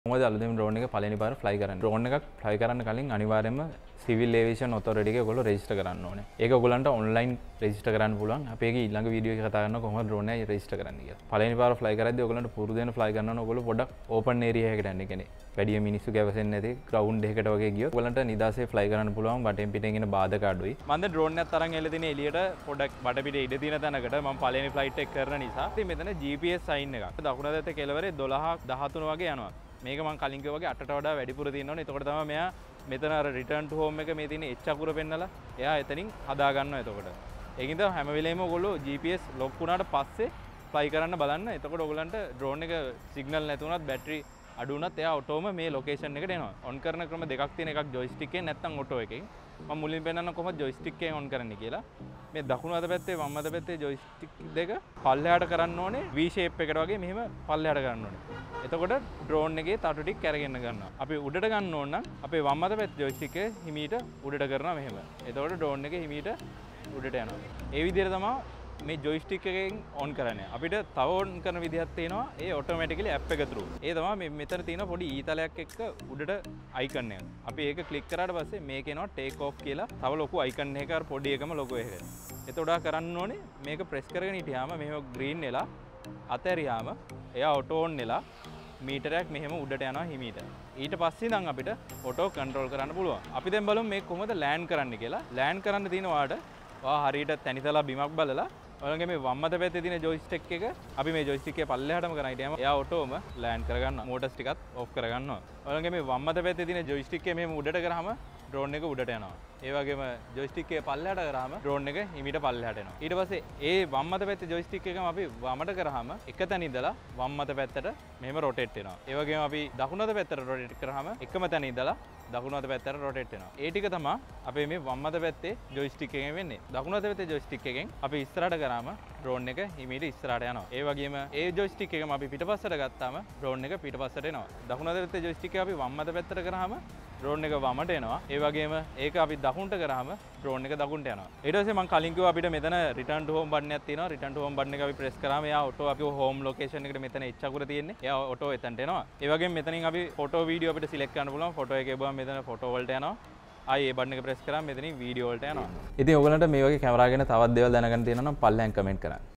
මොකද අලුතෙන් ඩ්‍රෝන් එක පළවෙනි පාර ෆ්ලයි කරන්නේ. ඩ්‍රෝන් එකක් ෆ්ලයි කරන්න කලින් අනිවාර්යයෙන්ම සිවිල් ඒවියේෂන් ඔතොරිටි එක ඔයගොල්ලෝ රෙජිස්ටර් කරන්න ඕනේ. ඒක ඔයගොල්ලන්ට ඔන්ලයින් රෙජිස්ටර් කරන්න පුළුවන්. අපි ඒක ඊළඟ වීඩියෝ එකේ කතා කරනවා කොහොමද ඩ්‍රෝන් එක රෙජිස්ටර් කරන්නේ කියලා. පළවෙනි පාර ෆ්ලයි කරද්දී ඔයගොල්ලන්ට පුරුදු වෙන ෆ්ලයි කරනවා නම් ඔයගොල්ලෝ පොඩ්ඩක් ඕපන් ඒරියා එකකට යන්න. කියන්නේ වැඩි මිනිස්සු ගැවසෙන්නේ නැති ග්‍රවුන්ඩ් එකකට වගේ ගියොත් ඔයගොල්ලන්ට නිදාසේ ෆ්ලයි කරන්න පුළුවන්. වටෙන් පිටෙන් එන බාධක අඩුයි. මම දැන් ඩ්‍රෝන් එකත් අරන් එල්ල දින එළියට පොඩ්ඩක් වටපිට ඉඩ තියෙන තැනකට මම පළවෙනි ෆ්ලයිට් එක කරන නිසා ඉතින් මෙතන GPS සයින් එකක්. දකුණ පැත්තේ කෙළවරේ 12 13 වගේ යනවා. මේක මම කලින් කිව්වා වගේ 8ට වඩා වැඩිපුර තියෙන්න ඕනේ. එතකොට තමයි මෙයා මෙතන අර රිටර්න් ටු හෝම් එක මේ තියෙන H අකුර පෙන්නලා එයා එතනින් හදා ගන්නවා. එතකොට ඒකින්ද හැම වෙලේම ඔයගොල්ලෝ GPS ලොක් වුණාට පස්සේ ෆ්ලයි කරන්න බලන්න. එතකොට ඔයගොල්ලන්ට ඩ්‍රෝන් එක සිග්නල් නැති වුණත් බැටරි අඩු වුණත් එයා ඔටෝම මේ ලොකේෂන් එකට එනවා. ඔන් කරන ක්‍රම දෙකක් තියෙන. එකක් ජොයිස්ටික් එකෙන් නැත්නම් ඔටෝ එකෙන්. මම මුලින් පෙන්නන්න කොහොමද ජොයිස්ටික් එකෙන් ඔන් කරන්නේ කියලා. මේ දකුණු අත පැත්තේ වම් අත පැත්තේ ජොයිස්ටික් දෙක පල්ලෙහාට කරන්න ඕනේ V shape එකට වගේ මෙහෙම පල්ලෙහාට කරන්න ඕනේ. එතකොට ඩ්‍රෝන් එකේ තටු ටික කැරගෙන ගන්නවා. අපි උඩට ගන්න ඕන නම් අපේ වම් අත පැත්තේ ජොයිස්ටික් එක හිමීට උඩට කරනවා මෙහෙම. එතකොට ඩ්‍රෝන් එක හිමීට උඩට යනවා. ඒ විදිහට තමයි මේ ජොයිස්ටික් එකෙන් ඔන් කරන්නේ. අපිට තව ඔන් කරන විදිහක් තියෙනවා. ඒ ඔටෝමැටිකලි ඇප් එක through. ඒ තමයි මේ මෙතන තියෙන පොඩි ඊතලයක් එක්ක උඩට අයිකන් එක. අපි ඒක ක්ලික් කරාට පස්සේ මේක එනවා ටේක් ඕෆ් කියලා. තව ලොකු අයිකන් එකක අර පොඩි එකම ලොගෝ එක. එතකොට කරන්න ඕනේ මේක ප්‍රෙස් කරගෙන හිටියාම මෙහෙම ග්‍රීන් වෙලා අතහැරියාම එයා ඔටෝ ඔන් වෙලා මීටරයක් මෙහෙම උඩට යනවා හිමීට. ඊට පස්සේ නම් අපිට ඔටෝ කන්ට්‍රෝල් කරන්න පුළුවන්. අපි දැන් බලමු මේක කොහොමද ලෑන්ඩ් කරන්න කියලා. ලෑන්ඩ් කරන්න තියෙන ඔයා හරියට තනිතලා බිමක් බලලා ඔයගොල්ලන්ගේ මේ වම් අත පැත්තේ තියෙන ජොයිස්ටික් එක අපි මේ ජොයිස්ටික් එක පල්ලෙහාටම කරන් හිටියාම එයා ඔටෝම ලෑන්ඩ් කරගන්නවා. මෝටර්ස් ටිකත් ඔෆ් කරගන්නවා. ඔයගොල්ලන්ගේ මේ වම් අත පැත්තේ තියෙන ජොයිස්ටික් එක මෙහෙම උඩට කරාම ඩ්‍රෝන් එක උඩට යනවා. ඒ වගේම ජොයිස්ටික් එක පල්ලෙහාට කරාම ඩ්‍රෝන් එක හිමීට පල්ලෙහාට එනවා. ඊට පස්සේ ඒ වම් අත පැත්තේ ජොයිස්ටික් එකම අපි වමට කරාම එක තැන ඉඳලා වම් අත පැත්තට මෙහෙම රොටේට් වෙනවා. ඒ වගේම අපි දකුණු අත පැත්තට රොටේට් කරාම එකම තැන ඉඳලා දකුණු අත පැත්තට රොටේට් වෙනවා. ඒ ටික තමයි අපේ මේ වම් අත පැත්තේ ජොයිස්ටික් එකෙන් වෙන්නේ. දකුණු අත පැත්තේ ජොයිස්ටික් එකෙන් අපි ඉස්සරහට කරාම ඩ්‍රෝන් එක හිමීට ඉස්සරහට යනවා. ඒ වගේම ඒ ජොයිස්ටික් එකම අපි පිටපස්සට ගත්තාම ඩ්‍රෝන් එක පිටපස්සට එනවා. දකුණු අත පැත්තේ ජොයිස්ටික් එක අපි වම් අත පැත්තට කරාම ඩ්‍රෝන් එක වමට එනවා. ඒ වගේම ඒක අපි දකුණට කරාම ඩ්‍රෝන් එක දකුණට යනවා. ඊට පස්සේ මම කලින් කිව්වා අපිට මෙතන රිටර්න් ටු හෝම් බටන් එකක් තියෙනවා. රිටර්න් ටු හෝම් බටන් එක අපි ප්‍රෙස් කරාම එයා ඔටෝ අපි හෝම් ලොකේෂන් එකට මෙතන H අකුර තියෙන්නේ. එයා ඔටෝ එතනට එනවා. ඒ වගේම මෙතනින් අපි ෆොටෝ වීඩියෝ අපිට සිලෙක්ට් කරන්න පුළුවන්. ෆොටෝ එකේ බහම මෙතන ෆොටෝ වලට යනවා. ආයේ ඒ බටන් එක ප්‍රෙස් කරාම මෙතනින් වීඩියෝ වලට යනවා. ඉතින් ඔයගලන්ට මේ වගේ කැමරා ගැන තවත් දේවල් දැනගන්න තියෙනවා නම් පල්ලෙහාන් කමෙන්ට් කරන්න.